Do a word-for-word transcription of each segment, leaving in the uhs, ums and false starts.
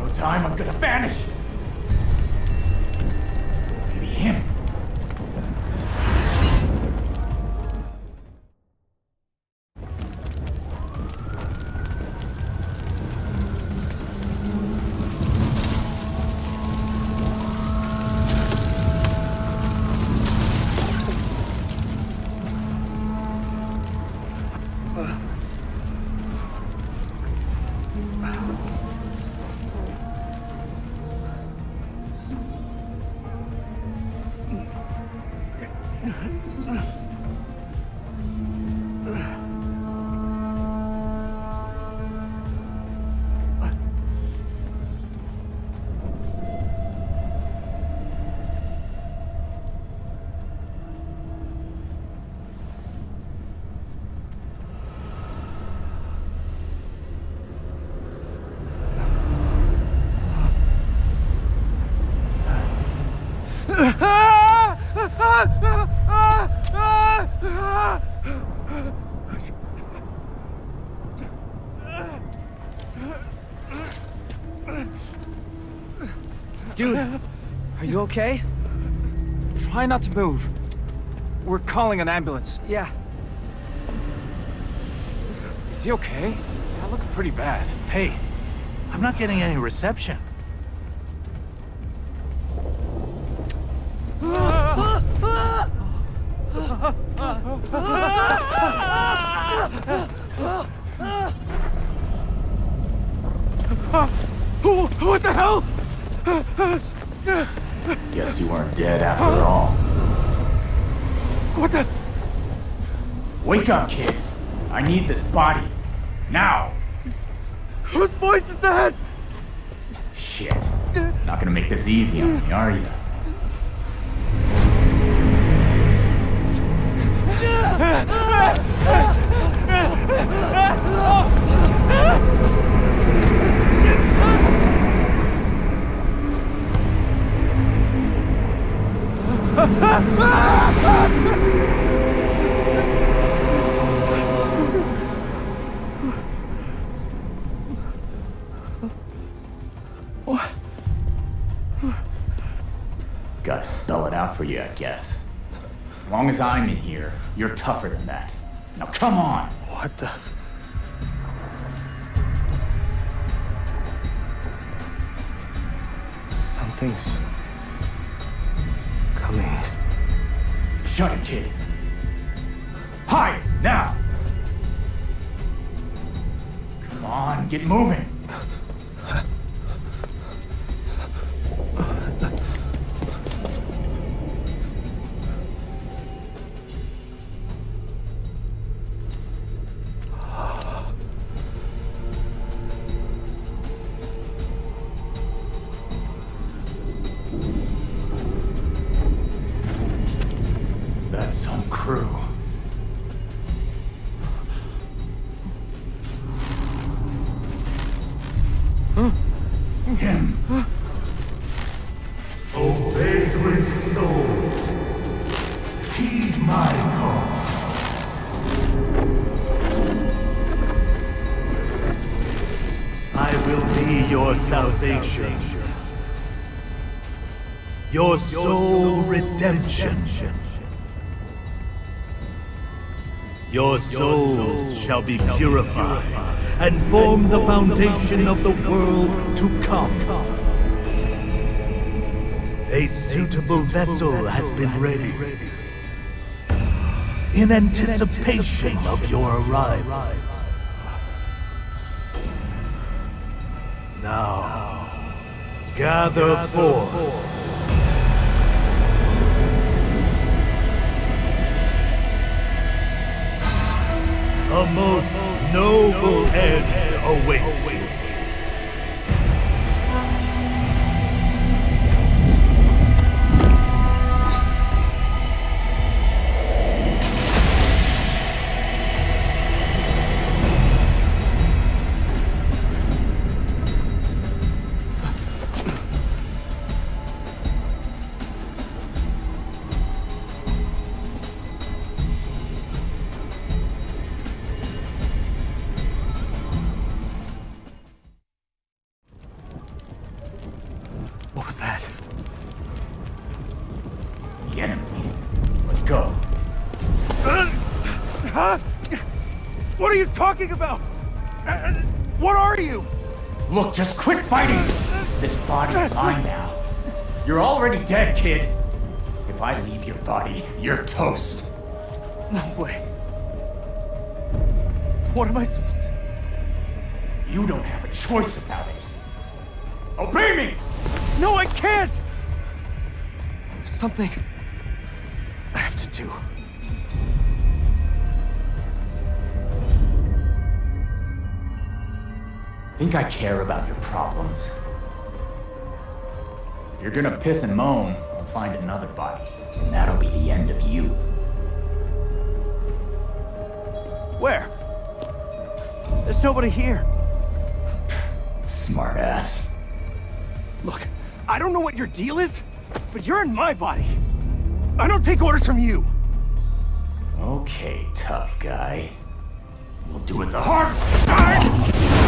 No time, I'm gonna vanish! Maybe him. Dude, are you okay? Try not to move. We're calling an ambulance. Yeah. Is he okay? That looks pretty bad. Hey, I'm not getting any reception. What the hell? Guess you weren't dead after all. What the? Wake up, kid. I need this body. Now! Whose voice is that? Shit. Not gonna make this easy on me, are you? What? Gotta spell it out for you, I guess. As long as I'm in here, you're tougher than that. Now come on! What the? Something's coming. Shut it, kid. Hide, now! Come on, get moving! That's some crew. Him. O vagrant soul, heed my call. I will be your salvation, your soul redemption. Your souls shall be purified and form the foundation of the world to come. A suitable vessel has been ready in anticipation of your arrival. Now, gather forth. A most noble end awaits you. are you talking about? Uh, what are you? Look, just quit fighting! This body's mine now. You're already dead, kid. If I leave your body, you're toast. No way. What am I supposed to do? You don't have a choice about it. Obey me! No, I can't! There's something I have to do. Think I care about your problems? If you're gonna piss and moan, I'll find another body, and that'll be the end of you. Where? There's nobody here. Smartass. Look, I don't know what your deal is, but you're in my body. I don't take orders from you. Okay, tough guy. We'll do it the hard way.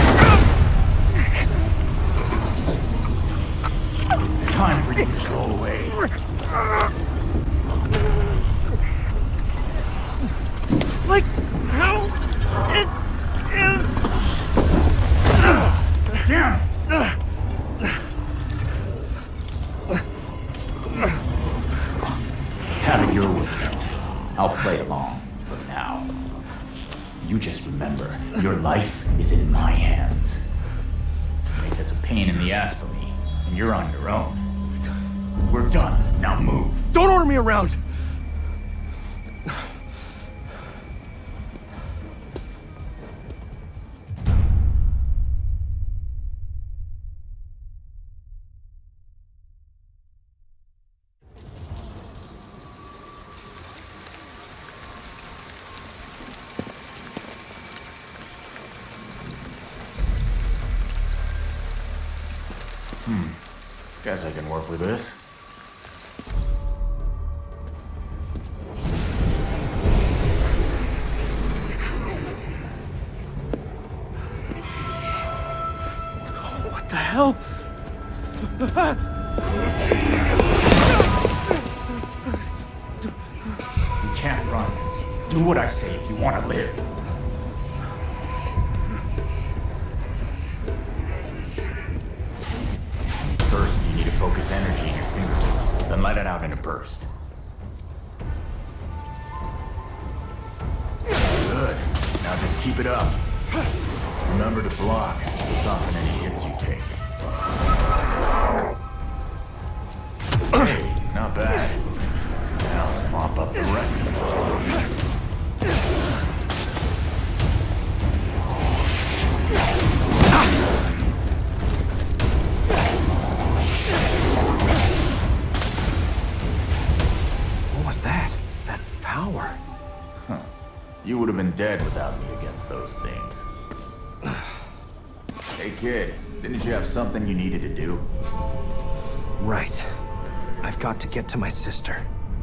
Time for you to go away. Like how it is. Damn it! Have it your way. I'll play along for now. You just remember, your life is in my hands. Make this a pain in the ass for me, and you're on your own. We're done. Now move. Don't order me around. Hmm. Guess I can work with this. What the hell? You can't run. Do what I say if you want to live. First, you need to focus energy in your fingertips, then let it out in a burst. Good. Now just keep it up. Remember to block to soften any hits you take. Hey, not bad. Now mop up the rest of it. What was that? That power? Huh. You would have been dead without me against those things. Hey kid, didn't you have something you needed to do? Right. I've got to get to my sister.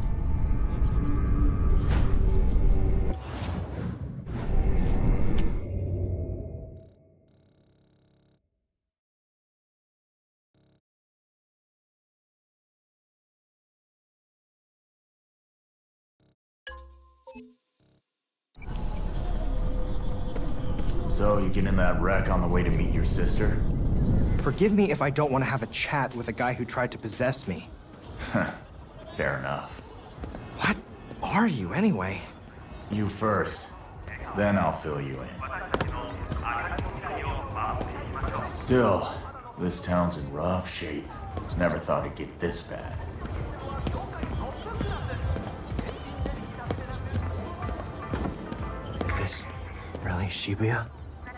So, you get in that wreck on the way to meet your sister? Forgive me if I don't want to have a chat with a guy who tried to possess me. Fair enough. What are you, anyway? You first. Then I'll fill you in. Still, this town's in rough shape. Never thought it'd get this bad. Is this really Shibuya?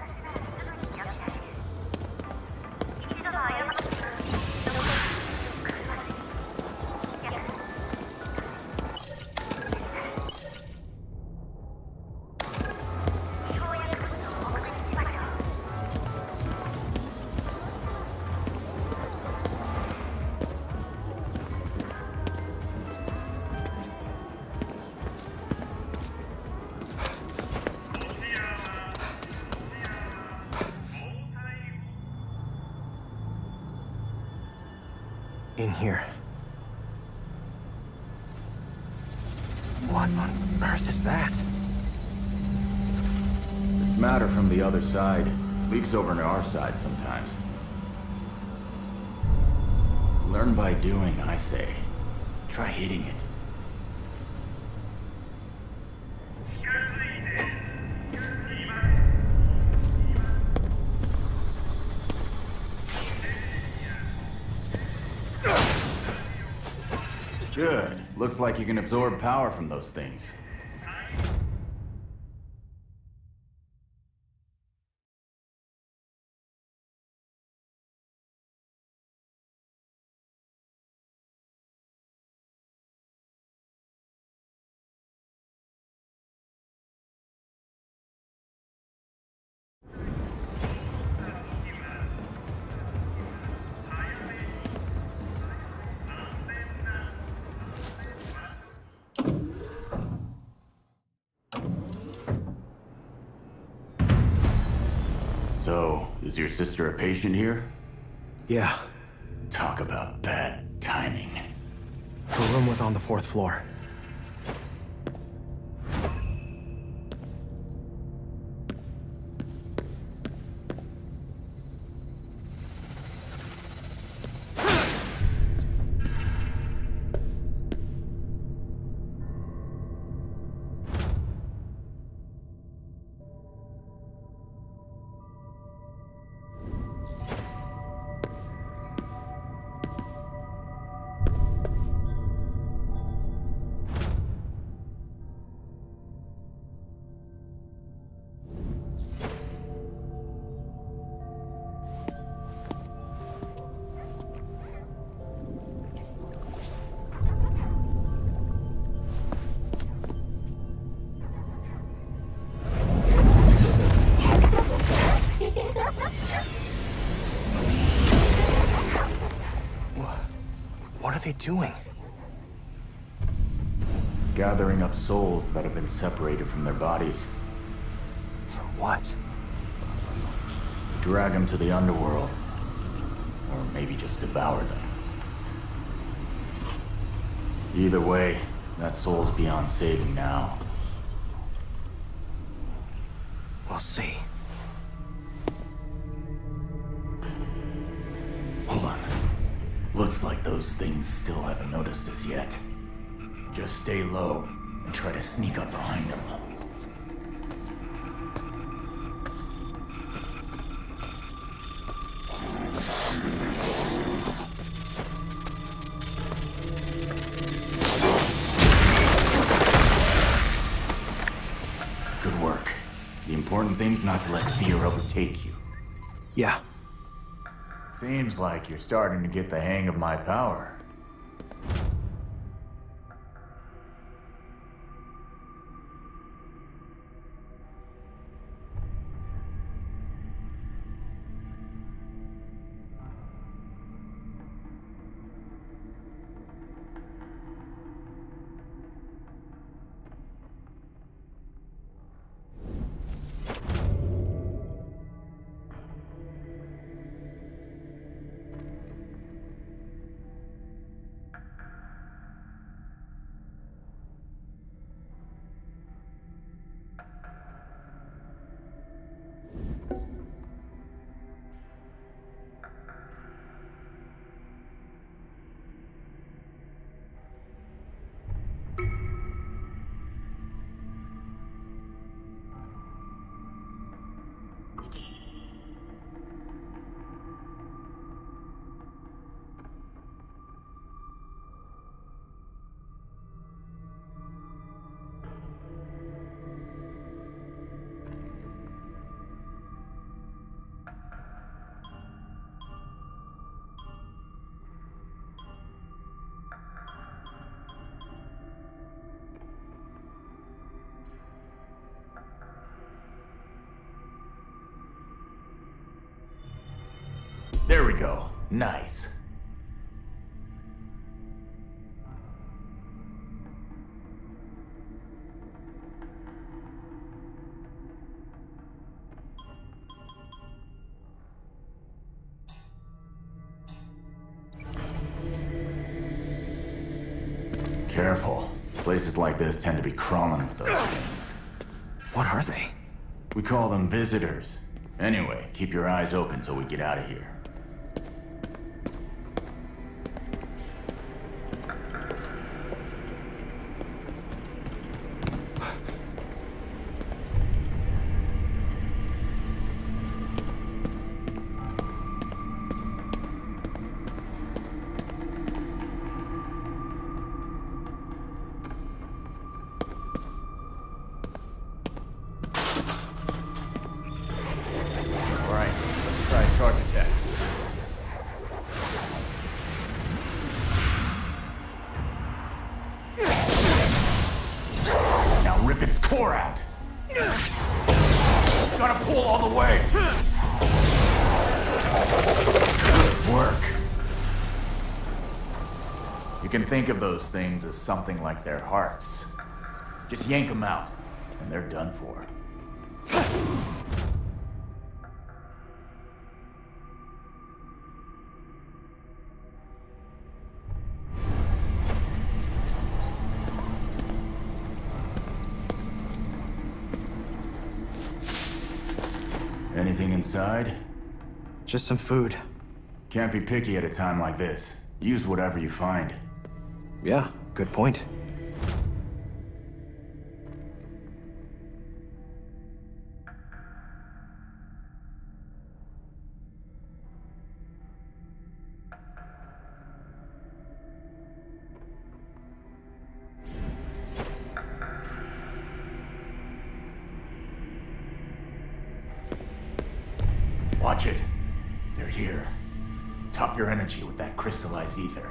In here. What on earth is that? It's matter from the other side. Leaks over to our side sometimes. Learn by doing, I say. Try hitting it. Good. Looks like you can absorb power from those things. So, is your sister a patient here? Yeah. Talk about bad timing. Her room was on the fourth floor. What are they doing? Gathering up souls that have been separated from their bodies. For what? To drag them to the underworld. Or maybe just devour them. Either way, that soul's beyond saving now. We'll see. Hold on. Looks like those things still haven't noticed us yet. Just stay low and try to sneak up behind them. Good work. The important thing's not to let fear overtake you. Yeah. Seems like you're starting to get the hang of my power. There we go. Nice. Careful. Places like this tend to be crawling with those things. What are they? We call them visitors. Anyway, keep your eyes open till we get out of here. Think of those things as something like their hearts. Just yank them out, and they're done for. Anything inside? Just some food. Can't be picky at a time like this. Use whatever you find. Yeah, good point. Watch it. They're here. Top your energy with that crystallized ether.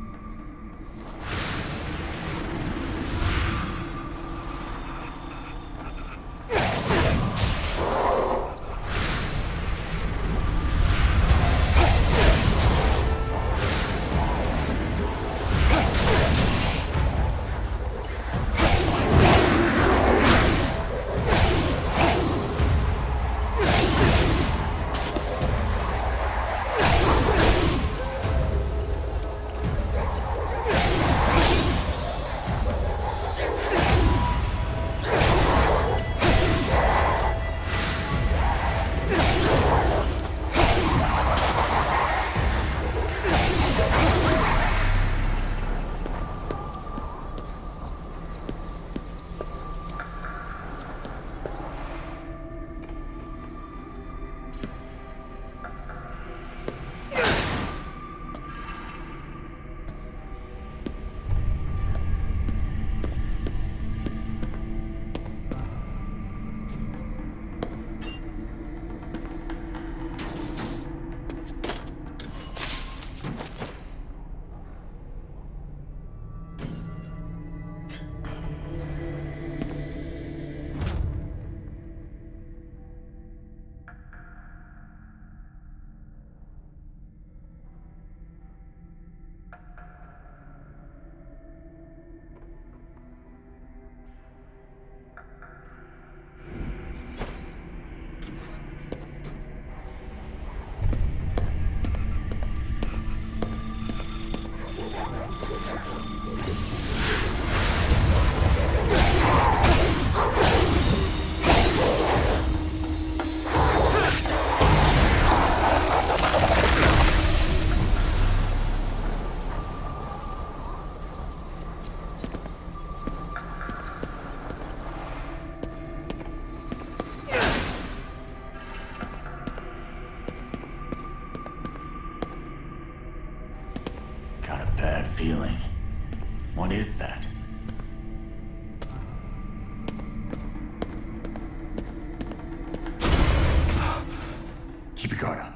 Feeling. What is that? Keep your guard up.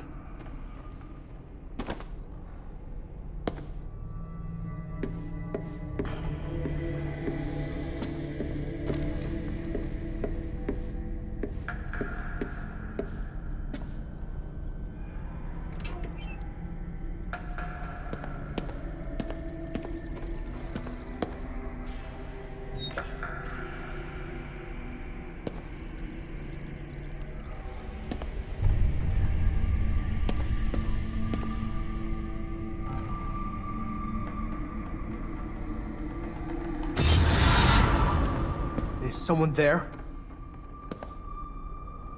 Is someone there?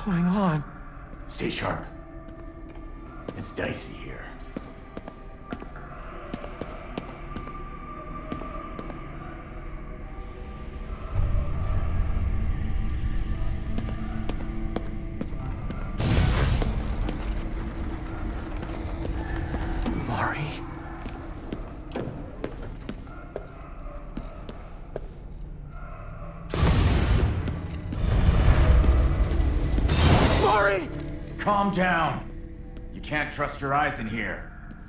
going on? Stay sharp. It's dicey here. Mari? Mari! Calm down. You can't trust your eyes in here.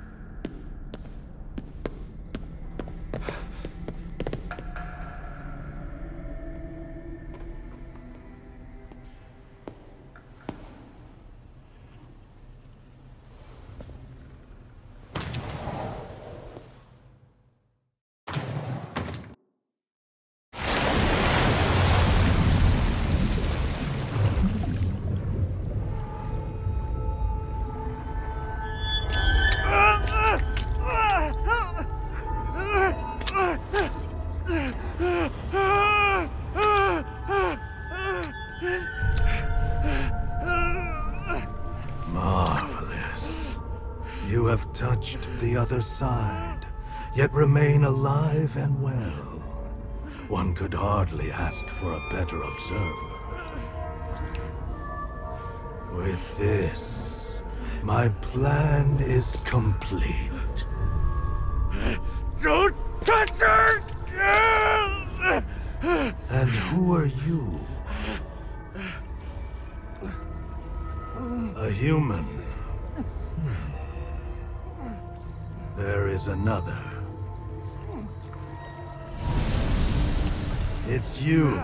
Marvelous. You have touched the other side, yet remain alive and well. One could hardly ask for a better observer. With this, my plan is complete. Don't touch her! And who are you? A human. There is another. It's you.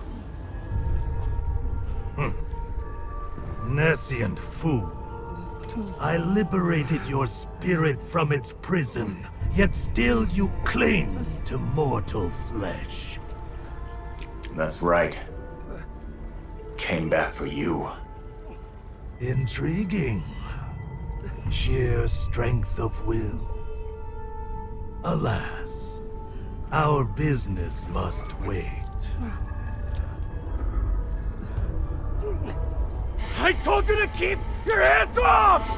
Hm. Nescient fool. I liberated your spirit from its prison, yet still you cling to mortal flesh. That's right. Came back for you. Intriguing. Sheer strength of will. Alas, our business must wait. I told you to keep your hands off!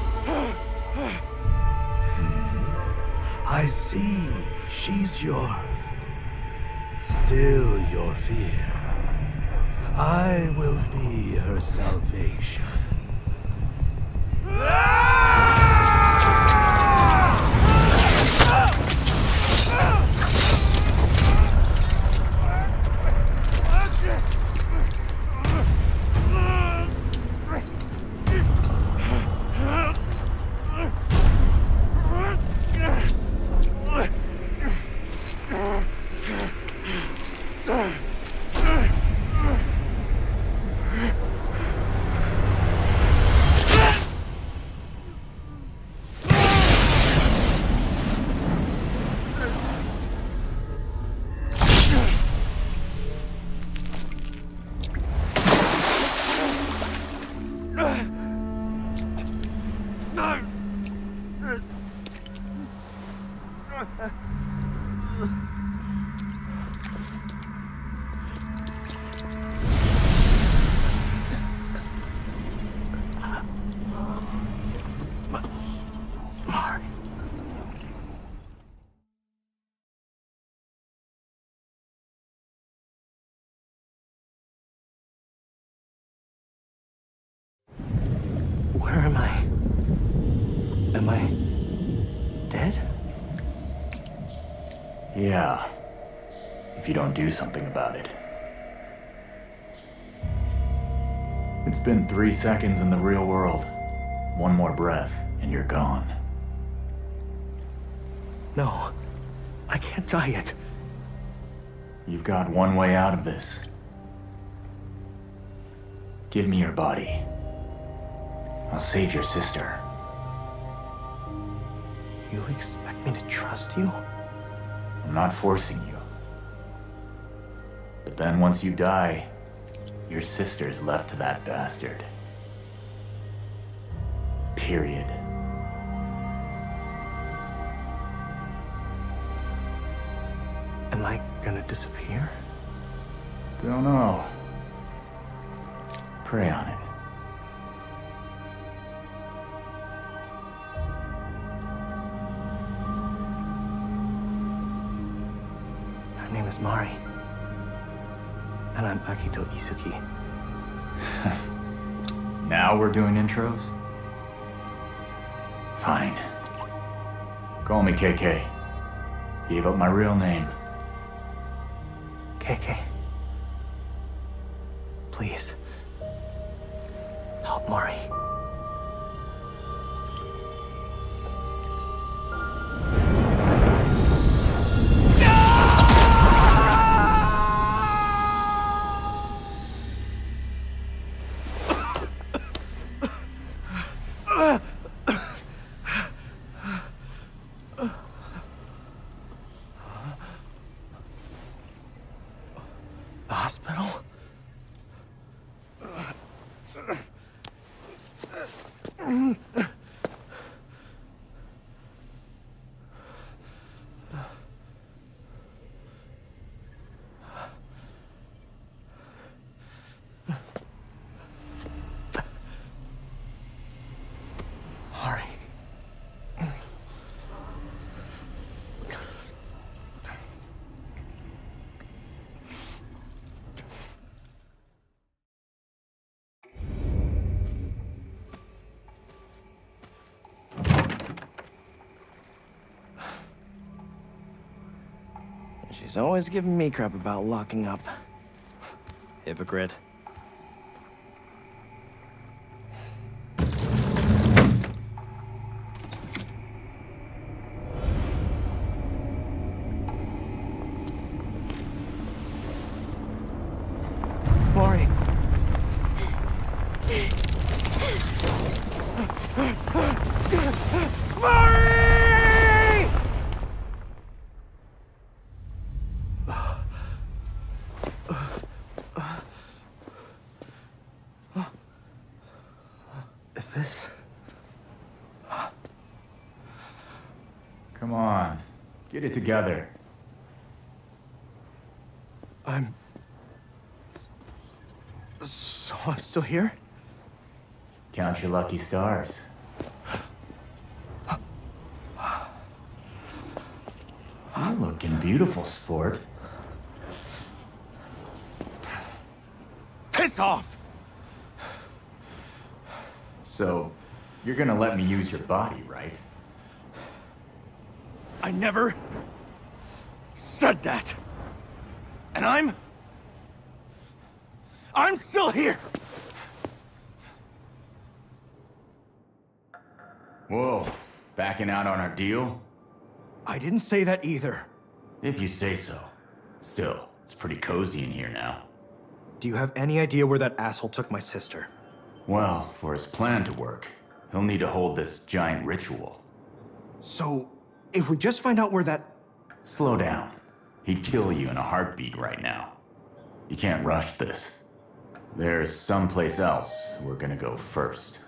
I see. She's your... still your fear. I will be her salvation. Where am I? Am I... dead? Yeah. If you don't do something about it. It's been three seconds in the real world. One more breath, and you're gone. No. I can't die yet. You've got one way out of this. Give me your body. I'll save your sister. You expect me to trust you? I'm not forcing you. But then once you die, your sister's left to that bastard. Period. Am I gonna disappear? Don't know. Pray on it. is Mari. And I'm Akito Isuki. Now we're doing intros? Fine. Call me K K. Gave up my real name. K K. Please. Help Mari. The hospital? Mari. She's always giving me crap about locking up. Hypocrite. Mari. Mari! Is this? Come on. Get it together. I'm... So I'm still here? Count your lucky stars. You're looking beautiful, sport. Piss off! So, you're gonna let me use your body, right? I never said that. And I'm... I'm still here! Whoa, backing out on our deal? I didn't say that either. If you say so. Still, it's pretty cozy in here now. Do you have any idea where that asshole took my sister? Well, for his plan to work, he'll need to hold this giant ritual. So, if we just find out where that... Slow down. He'd kill you in a heartbeat right now. You can't rush this. There's someplace else we're gonna go first.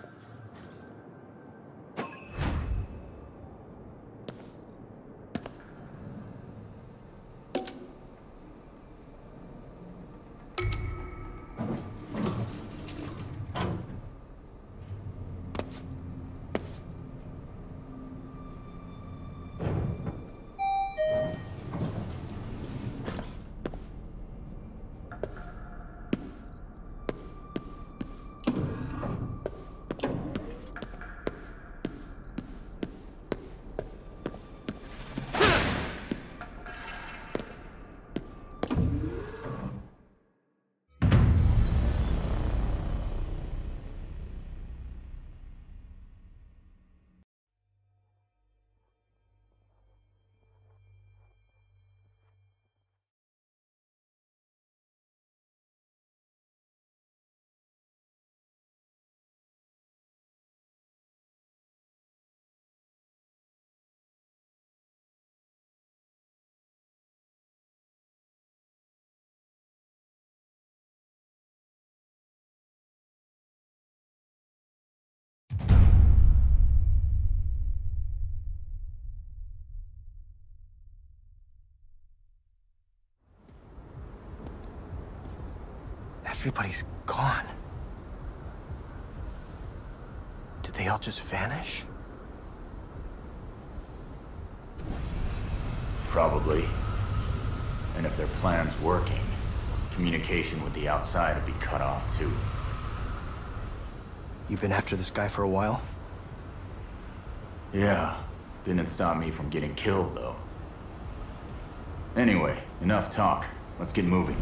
Everybody's gone. Did they all just vanish? Probably. And if their plan's working, communication with the outside would be cut off too. You've been after this guy for a while? Yeah, didn't stop me from getting killed though. Anyway, enough talk. Let's get moving.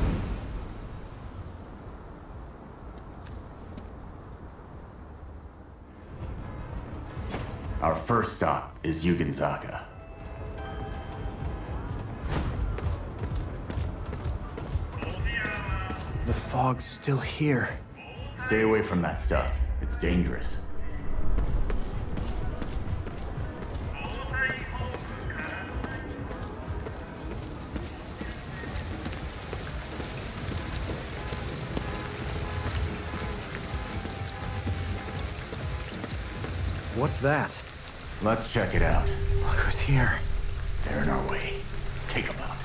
Our first stop is Yugenzaka. The fog's still here. Stay away from that stuff. It's dangerous. What's that? Let's check it out. Look who's here. They're in our way. Take them out.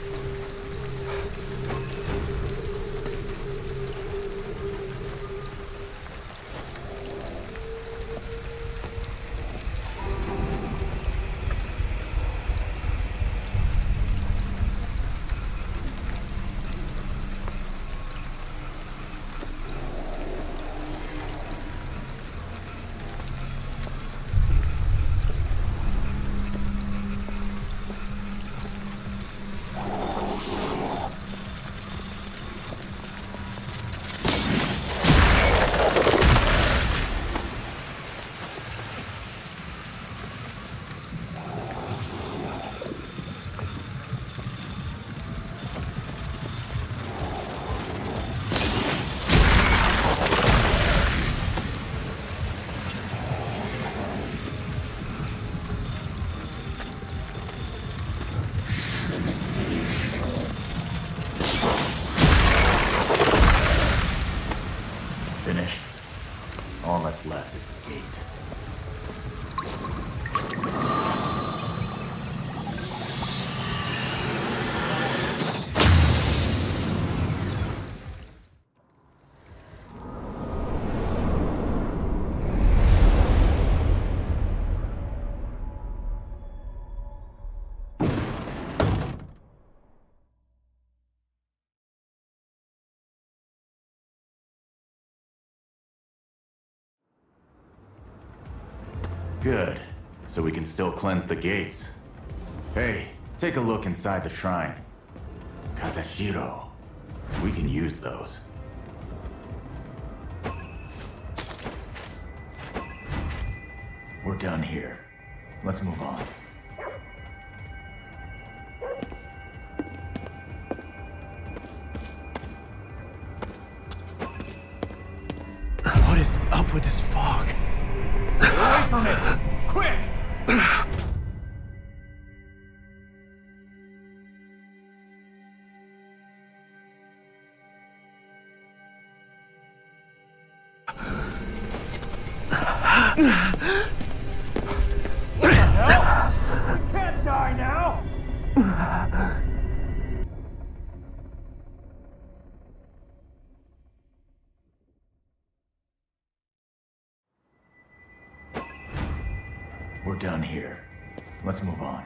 Finished. All that's left is the gate. Good. So we can still cleanse the gates. Hey, take a look inside the shrine. Katashiro. We can use those. We're done here. Let's move on. What is up with this fog? Get away from it! Quick! What the hell? We can't die now! We're done here. Let's move on.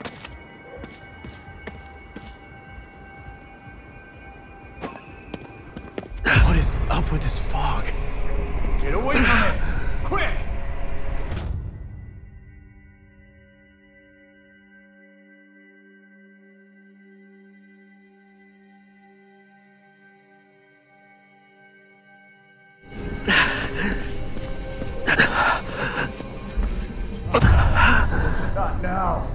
What is up with this fog? Get away from it! Quick! Not now.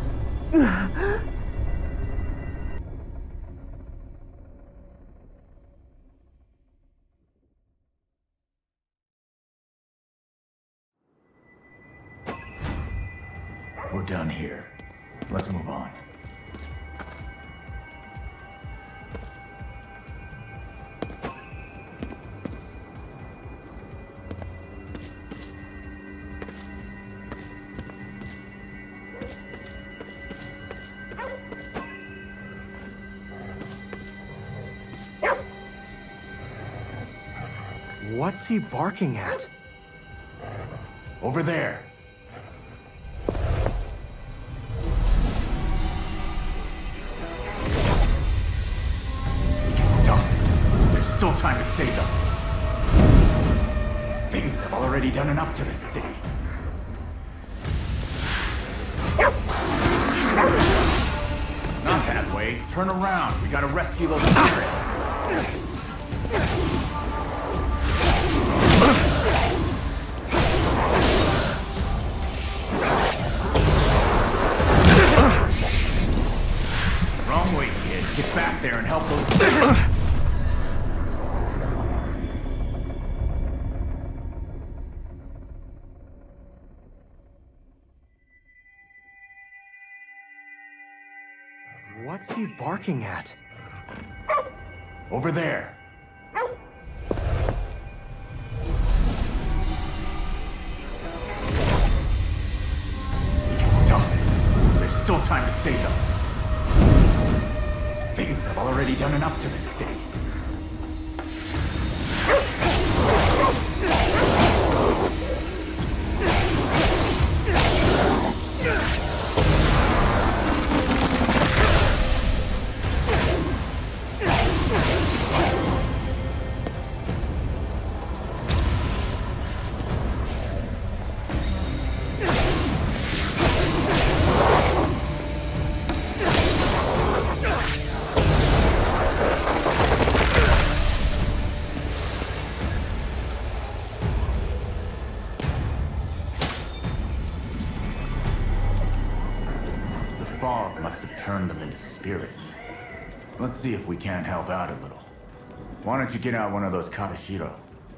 We're done here. Let's move on. What's he barking at? Over there. already done enough to this city. Not that way. Turn around. We gotta rescue those spirits. Wrong way, kid. Get back there and help those spirits. What's he barking at? Over there. We can stop this. There's still time to save them. These things have already done enough to this city. Turn them into spirits. Let's see if we can't help out a little. Why don't you get out one of those Katashiro?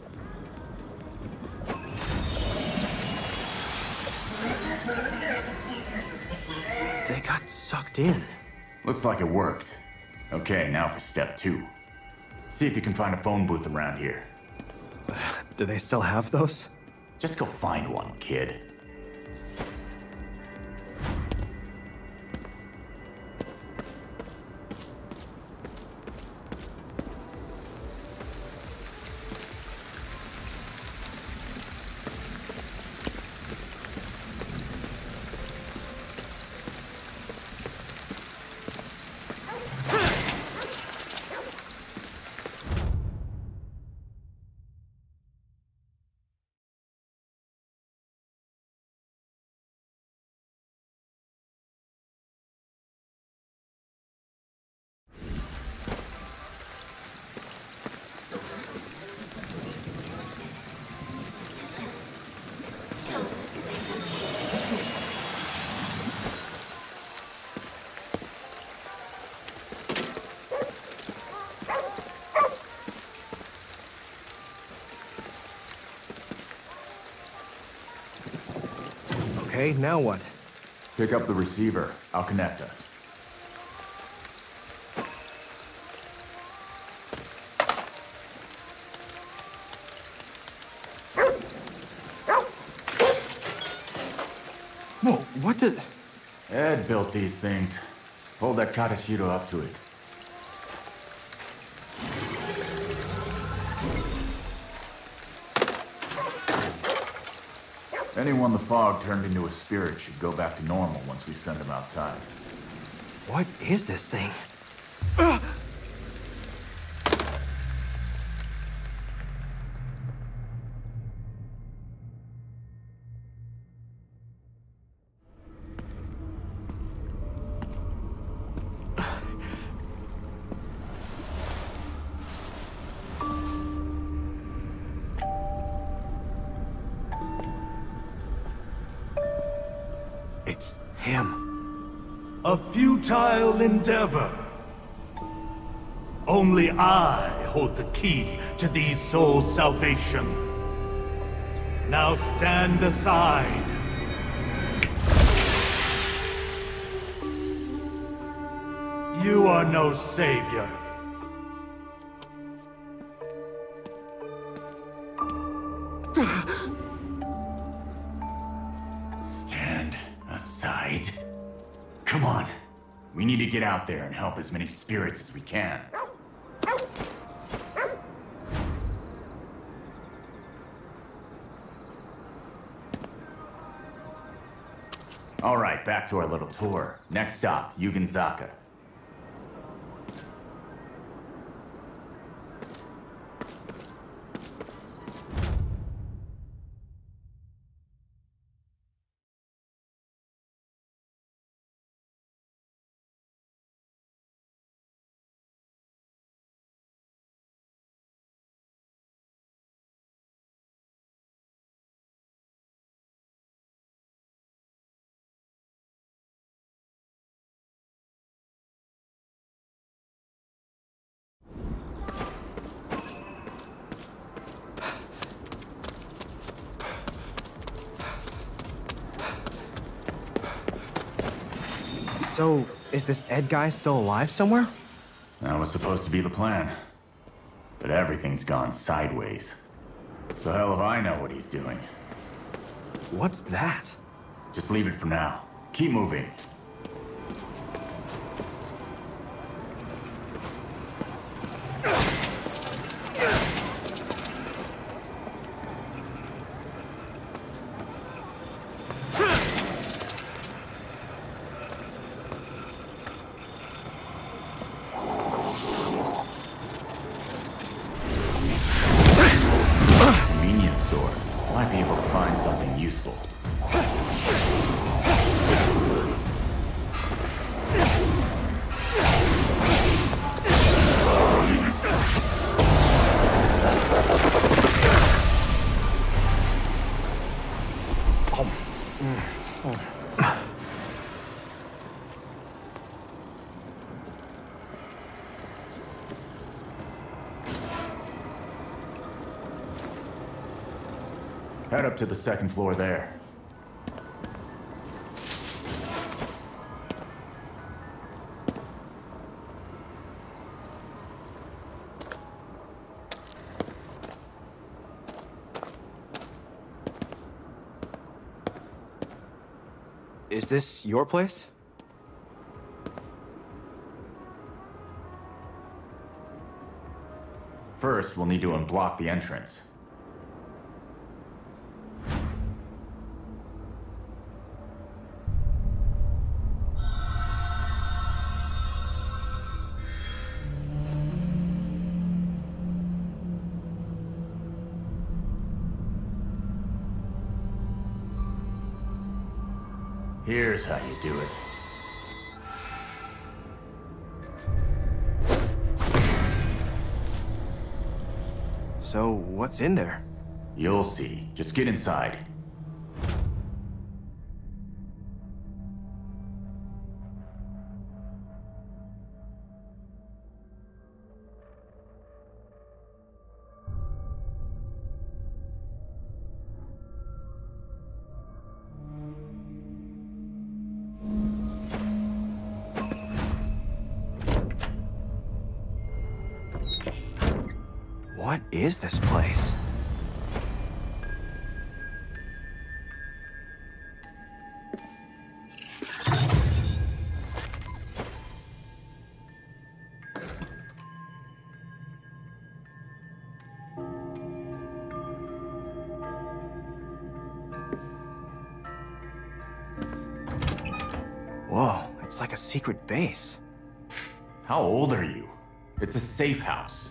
They got sucked in. Looks like it worked. Okay, now for step two. See if you can find a phone booth around here. Do they still have those? Just go find one, kid. Okay, now what? Pick up the receiver. I'll connect us. Whoa, what the... Ed built these things. Hold that Katashiro up to it. Anyone the fog turned into a spirit should go back to normal once we send them outside. What is this thing? It's him. A futile endeavor. Only I hold the key to these souls' salvation. Now stand aside. You are no savior. Stand aside. Come on. We need to get out there and help as many spirits as we can. All right, back to our little tour. Next stop, Yugenzaka. So, is this Ed guy still alive somewhere? That was supposed to be the plan. But everything's gone sideways. So hell if I know what he's doing. What's that? Just leave it for now. Keep moving. Head up to the second floor there. Is this your place? First, we'll need to unblock the entrance. Here's how you do it. So, what's in there? You'll see. Just get inside. What is this place? Whoa, it's like a secret base. How old are you? It's a safe house.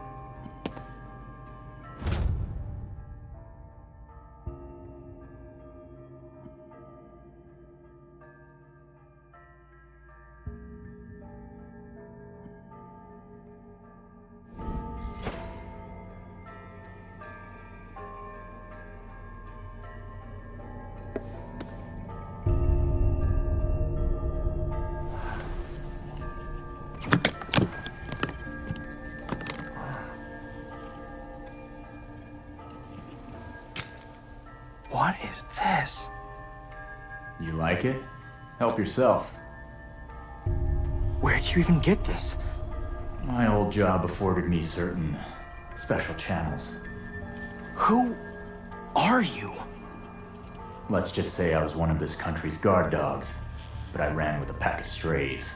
What is this? You like it? Help yourself. Where'd you even get this? My old job afforded me certain special channels. Who are you? Let's just say I was one of this country's guard dogs, but I ran with a pack of strays.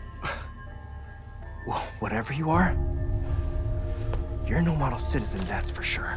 Well, whatever you are, you're no model citizen, that's for sure.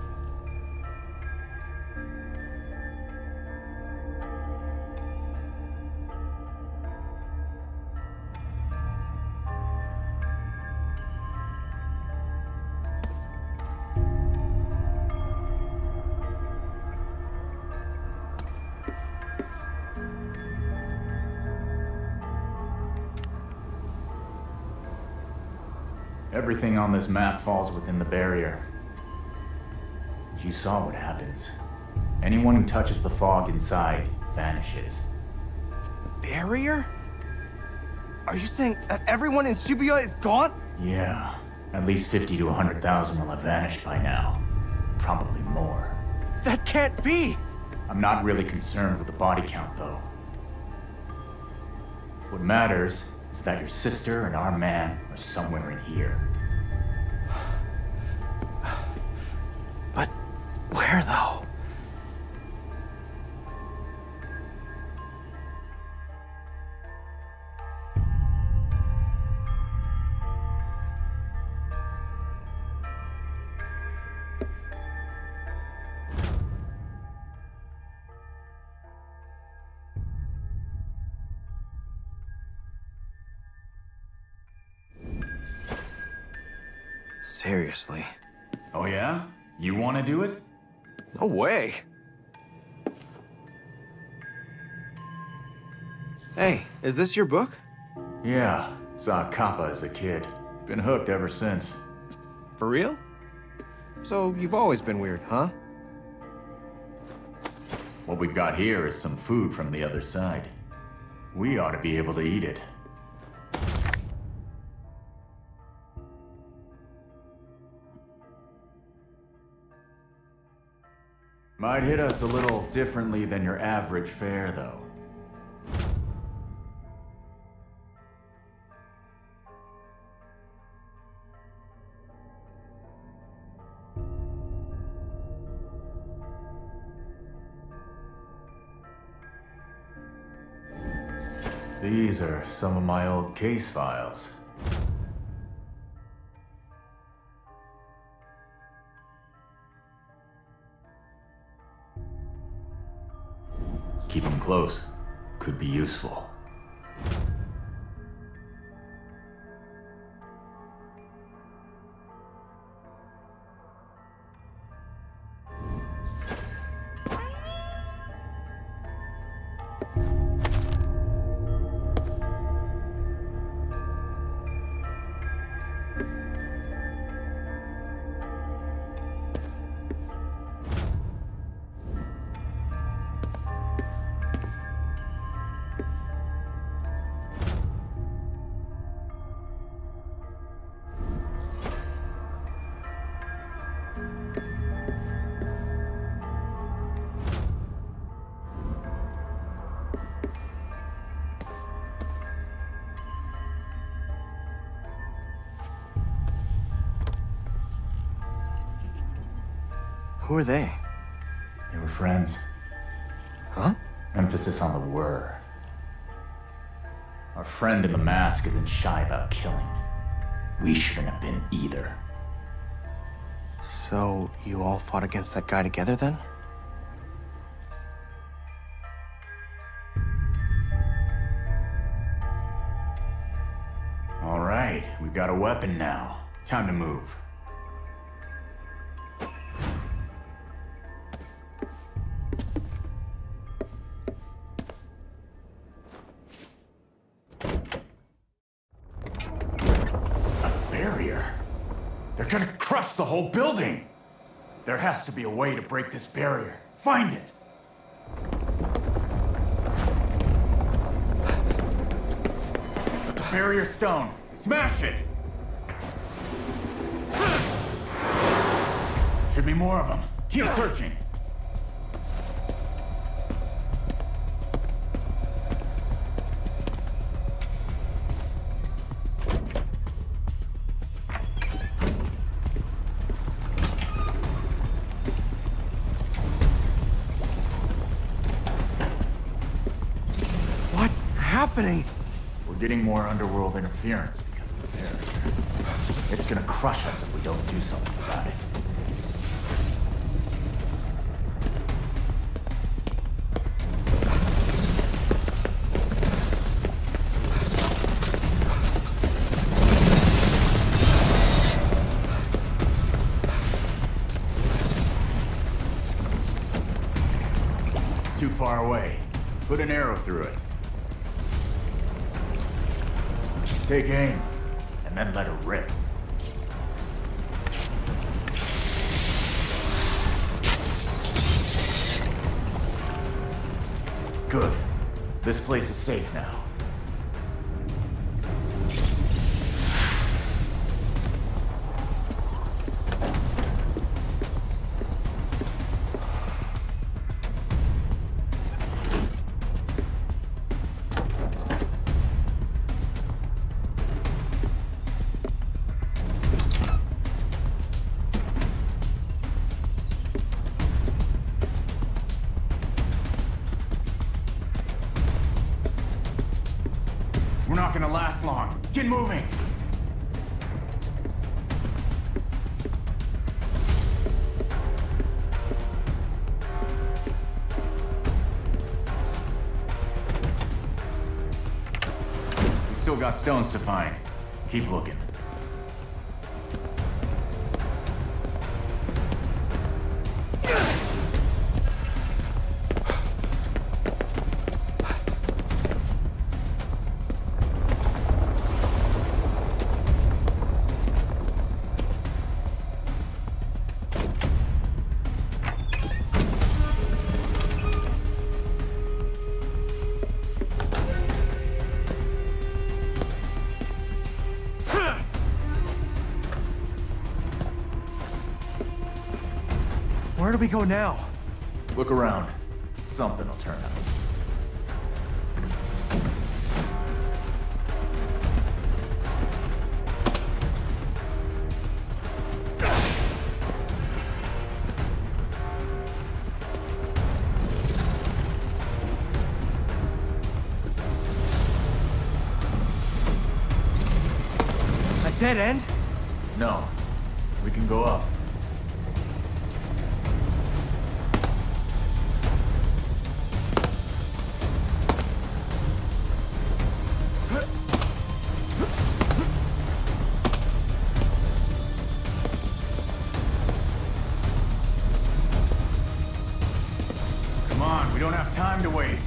Everything on this map falls within the barrier. You saw what happens. Anyone who touches the fog inside vanishes. Barrier? Are you saying that everyone in Shibuya is gone? Yeah. At least fifty to one hundred thousand will have vanished by now. Probably more. That can't be! I'm not really concerned with the body count, though. What matters is that your sister and our man are somewhere in here. But where, though? Seriously? Oh yeah? You want to do it? No way. Hey, is this your book? Yeah, saw Kappa as a kid. Been hooked ever since. For real? So you've always been weird, huh? What we've got here is some food from the other side. We ought to be able to eat it. Might hit us a little differently than your average fare, though. These are some of my old case files. Keep them close. Could be useful. Who are they? They were friends. Huh? Emphasis on the were. Our friend in the mask isn't shy about killing. We shouldn't have been either. So you all fought against that guy together then? All right, we've got a weapon now. Time to move. They're gonna crush the whole building! There has to be a way to break this barrier. Find it! It's a barrier stone. Smash it! Should be more of them. Keep searching. Happening? We're getting more underworld interference because of the barrier. It's gonna crush us if we don't do something about it. It's too far away. Put an arrow through it. Take aim, and then let her rip. Good. This place is safe now. We're not gonna last long. Get moving! We've still got stones to find. Keep looking. Where do we go now? Look around. Something will turn up. A dead end? No. We can go up. We don't have time to waste.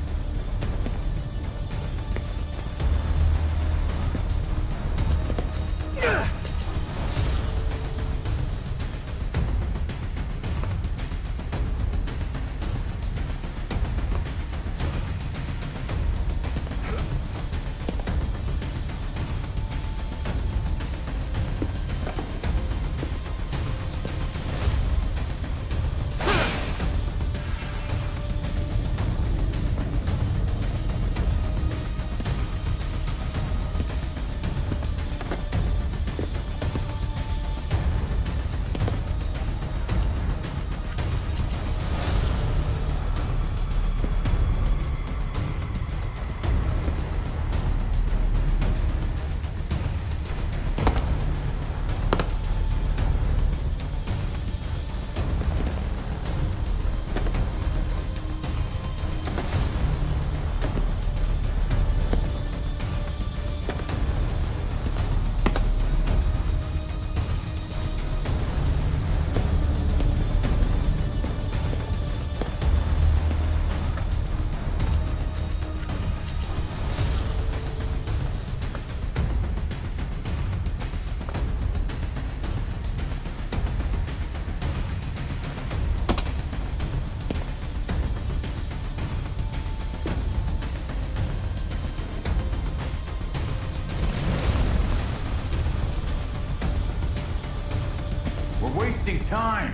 Wasting time.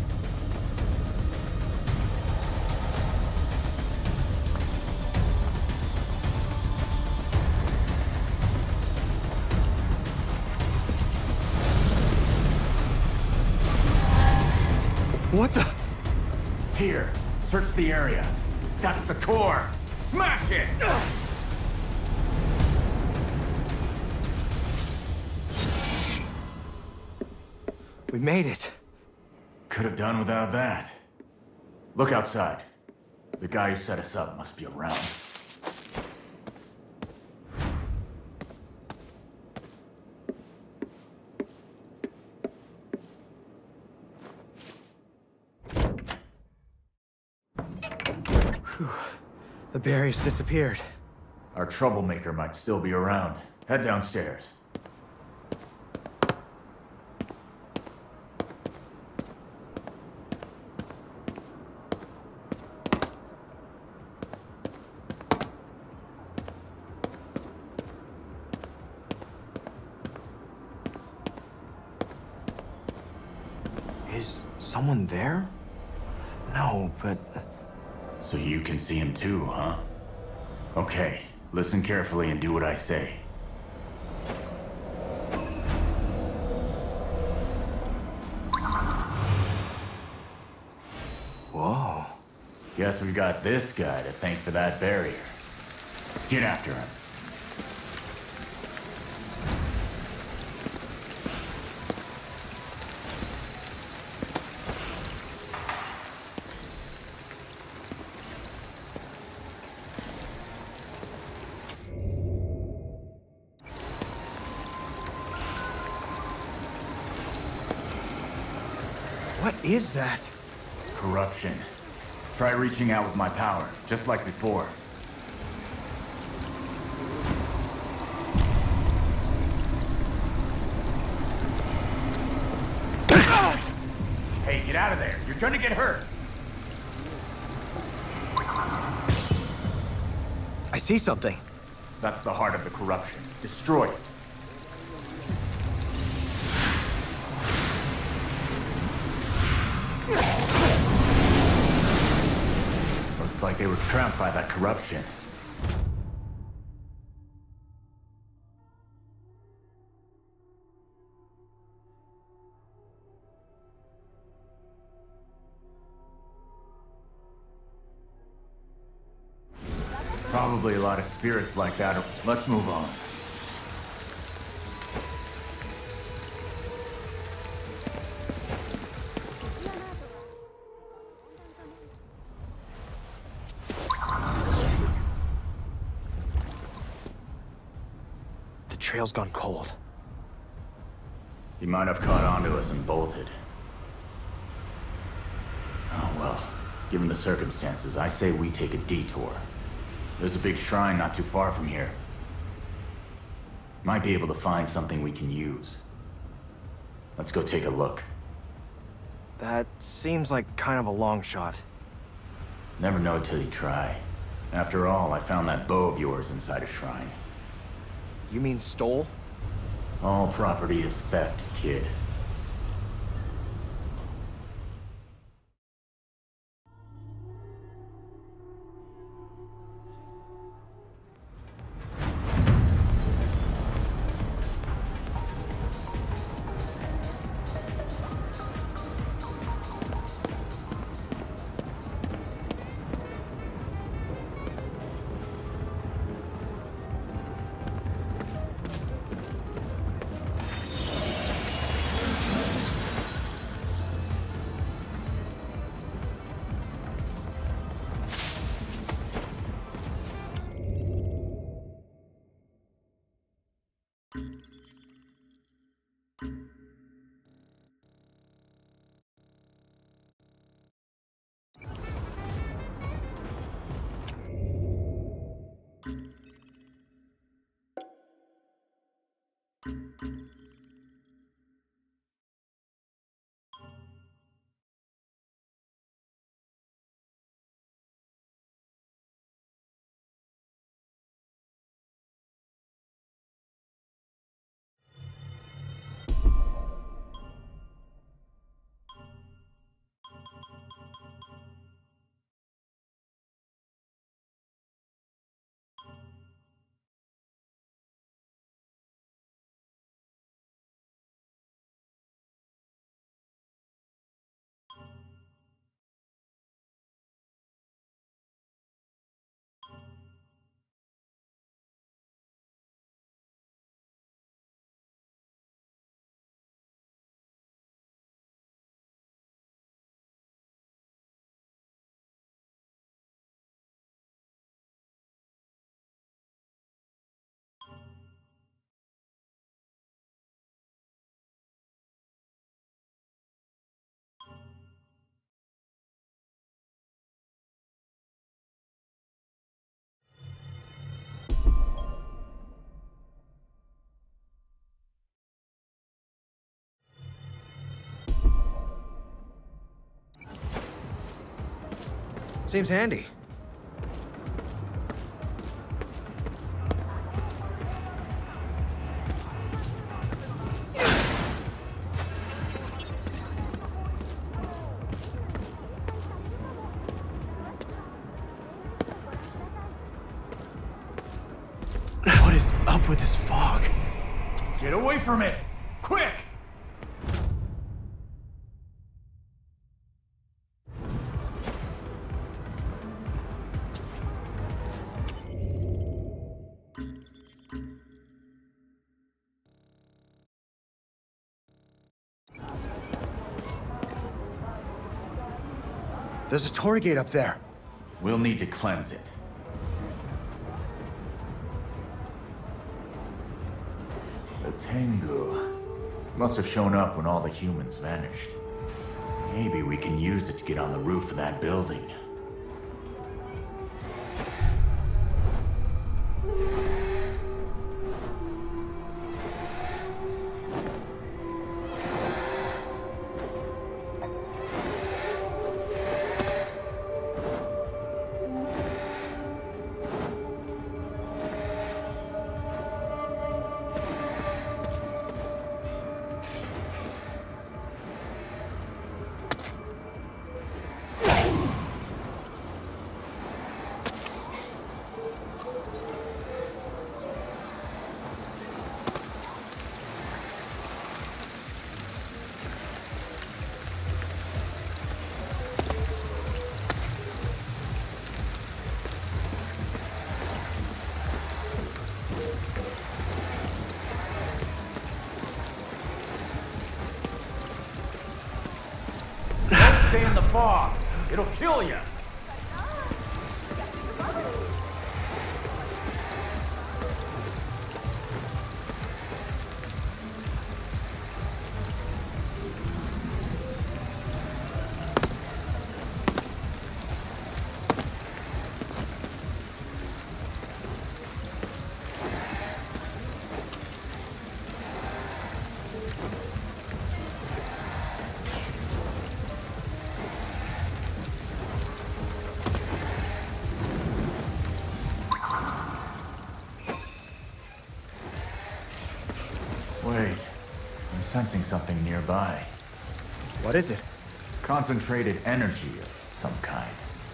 What the? It's here. Search the area. That's the core. Smash it! We made it. Could have done without that. Look outside. The guy who set us up must be around. Whew. The barrier's disappeared. Our troublemaker might still be around. Head downstairs. Is someone there? No, but... So you can see him too, huh? Okay, listen carefully and do what I say. Whoa. Guess we got this guy to thank for that barrier. Get after him. What is that? Corruption. Try reaching out with my power, just like before. Hey, get out of there! You're gonna get hurt! I see something. That's the heart of the corruption. Destroy it. Looks like they were trapped by that corruption. Probably a lot of spirits like that. Let's move on. The trail's gone cold. He might have caught on to us and bolted. Oh well, given the circumstances, I say we take a detour. There's a big shrine not too far from here. Might be able to find something we can use. Let's go take a look. That seems like kind of a long shot. Never know till you try. After all, I found that bow of yours inside a shrine. You mean stole? All property is theft, kid. Seems handy. What is up with this fog? Get away from it! Quick! There's a torii gate up there. We'll need to cleanse it. The Tango must have shown up when all the humans vanished. Maybe we can use it to get on the roof of that building. Stay in the fog. It'll kill you. Wait, I'm sensing something nearby. What is it? Concentrated energy of some kind.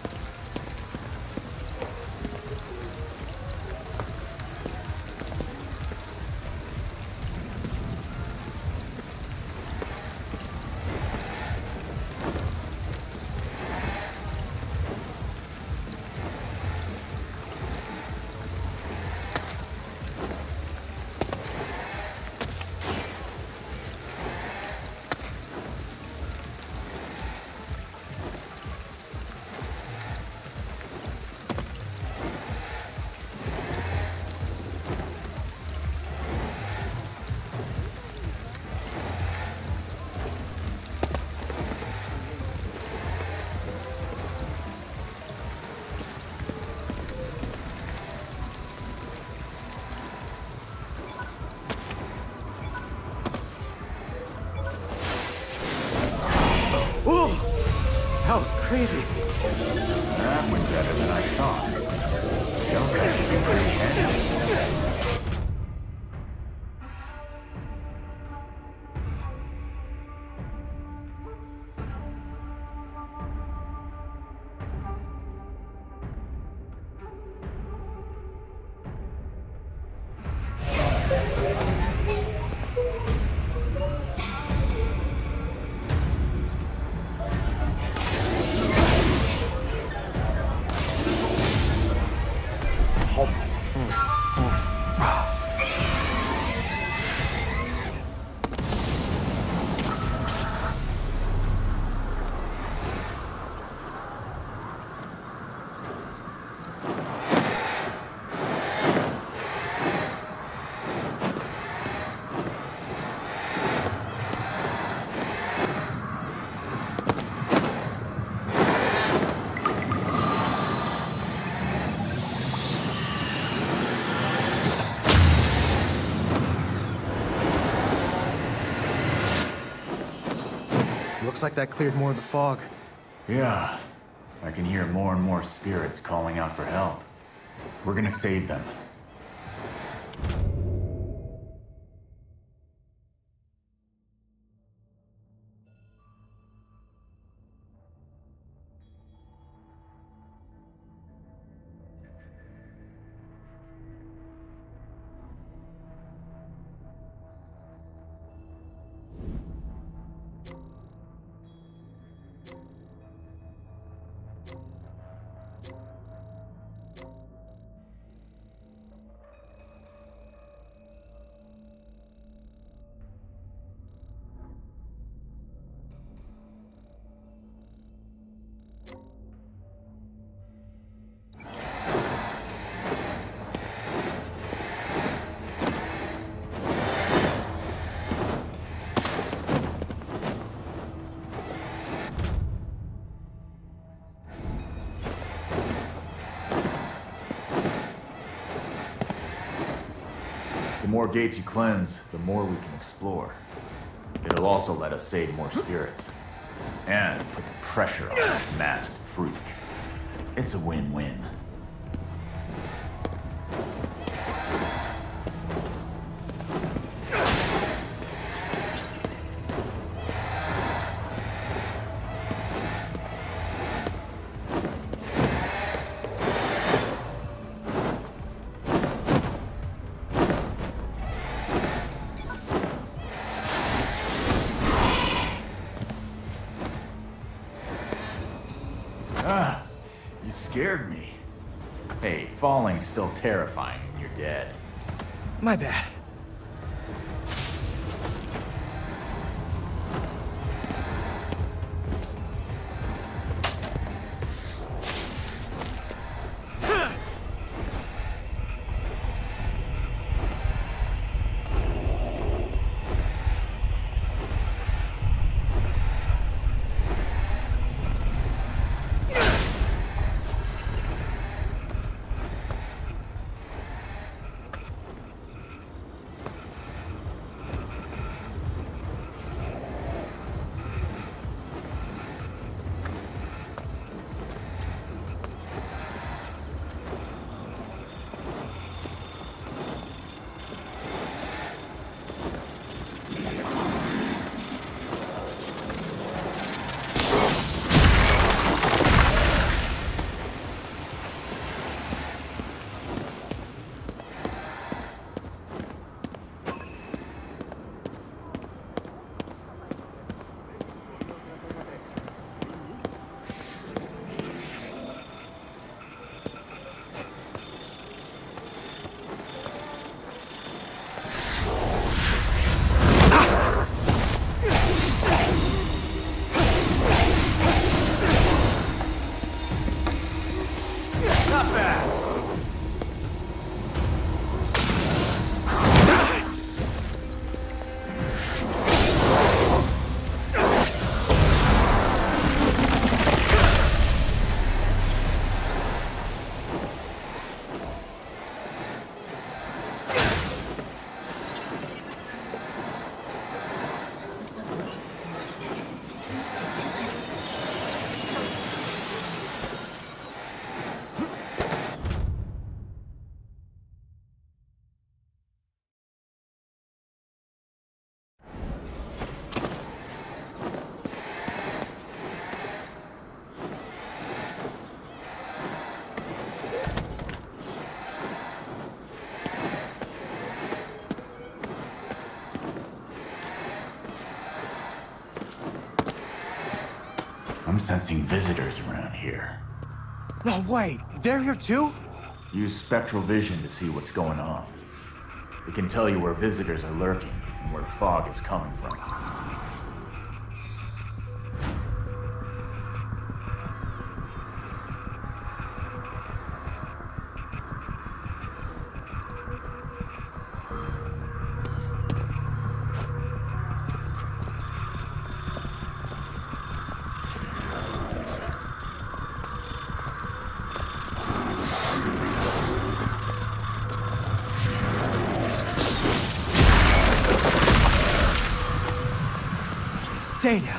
That was crazy. That was better than I thought. Yokai should be pretty handy. Looks like that cleared more of the fog. Yeah, I can hear more and more spirits calling out for help. We're gonna save them. The more gates you cleanse, the more we can explore. It'll also let us save more spirits. And put the pressure on that masked fruit. It's a win-win. Ah, you scared me. Hey, falling's still terrifying when you're dead. My bad. I'm sensing visitors around here. No, wait. They're here too? Use spectral vision to see what's going on. It can tell you where visitors are lurking and where fog is coming from. Stay down.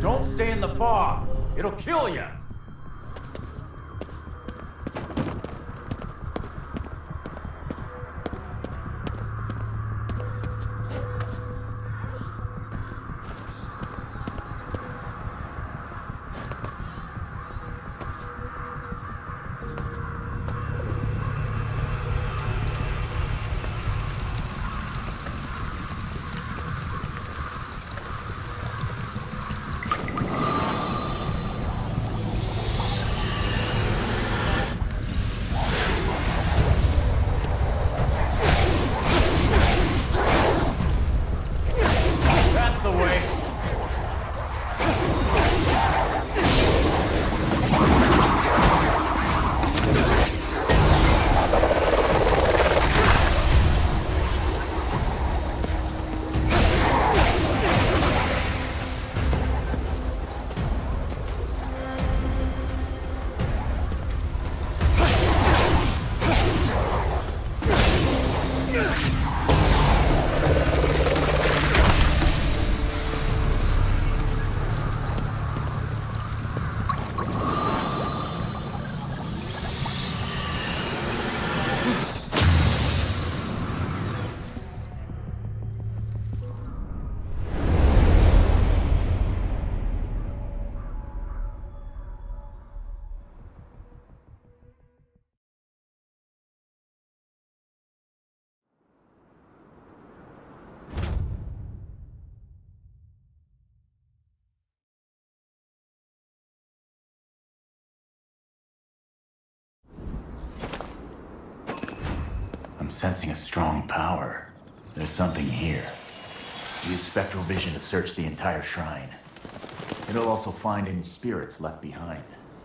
Don't stay in the fog. It'll kill you. I'm sensing a strong power. There's something here. Use spectral vision to search the entire shrine. It'll also find any spirits left behind.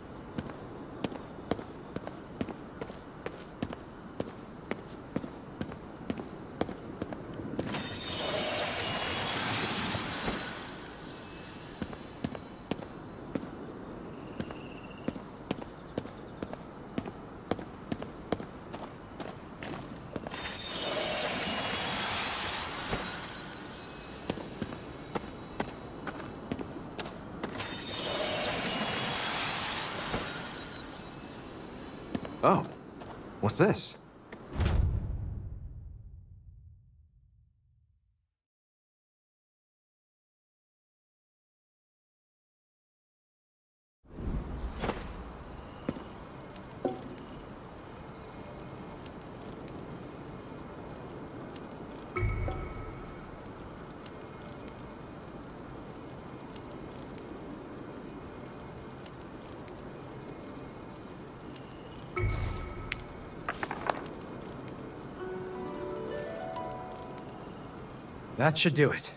Oh, what's this? That should do it.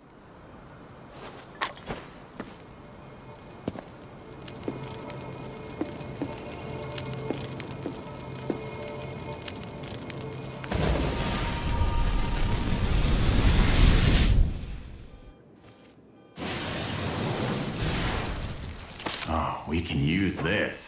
Oh, we can use this.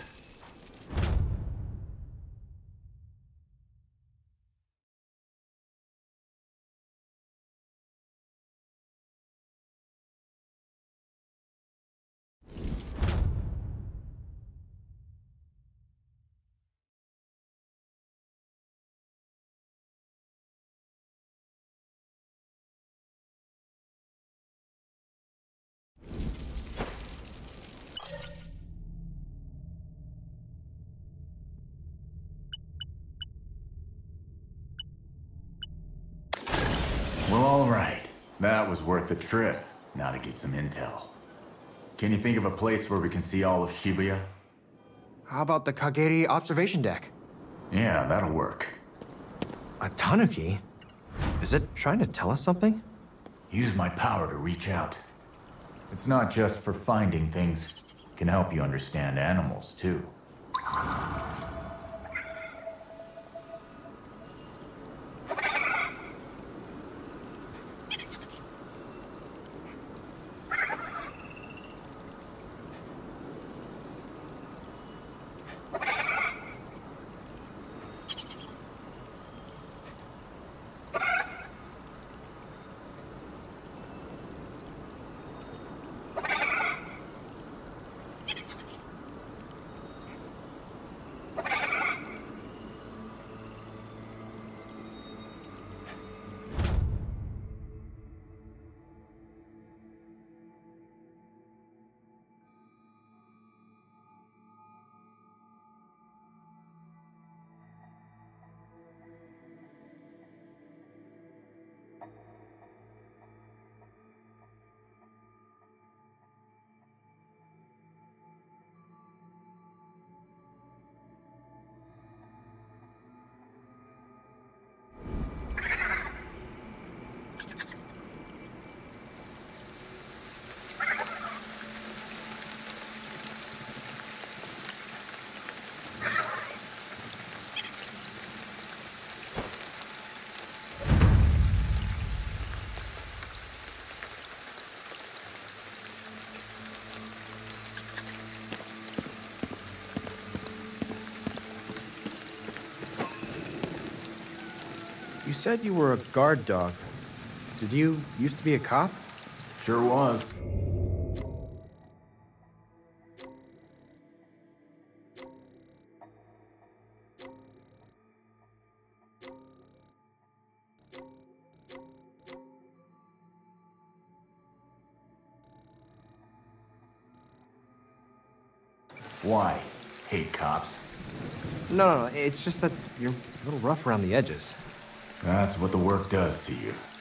Well, all right. That was worth the trip. Now to get some intel. Can you think of a place where we can see all of Shibuya? How about the Kageri observation deck? Yeah, that'll work. A tanuki? Is it trying to tell us something? Use my power to reach out. It's not just for finding things. It can help you understand animals, too. You said you were a guard dog. Did you used to be a cop? Sure was. Why? Hate cops? No, no, no, it's just that you're a little rough around the edges. That's what the work does to you.